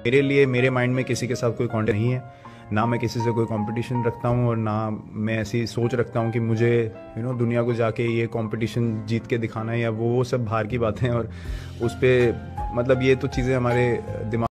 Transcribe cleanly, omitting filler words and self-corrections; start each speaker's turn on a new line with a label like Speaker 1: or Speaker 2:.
Speaker 1: मेरे लिए मेरे माइंड में किसी के साथ कोई कॉन्टेक्ट नहीं है, ना मैं किसी से कोई कंपटीशन रखता हूँ और ना मैं ऐसी सोच रखता हूँ कि मुझे दुनिया को जाके ये कंपटीशन जीत के दिखाना है, या वो सब बाहर की बातें हैं। और उस पर मतलब ये तो चीज़ें हमारे दिमाग